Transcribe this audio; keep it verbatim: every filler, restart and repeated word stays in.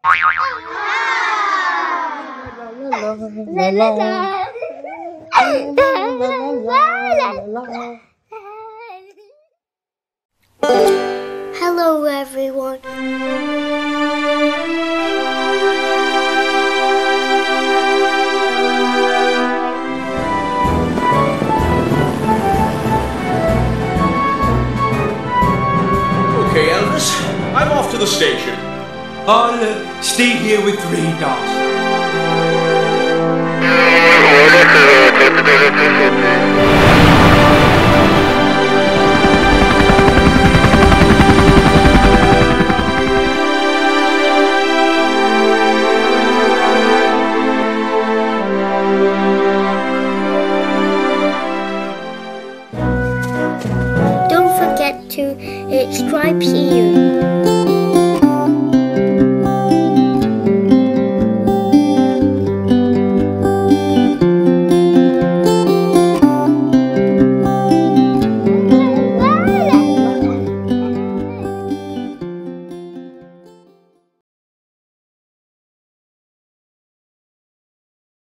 La la la. Hello, everyone. Okay, Elvis, I'm off to the station. I'll uh, stay here with Ray Dawson.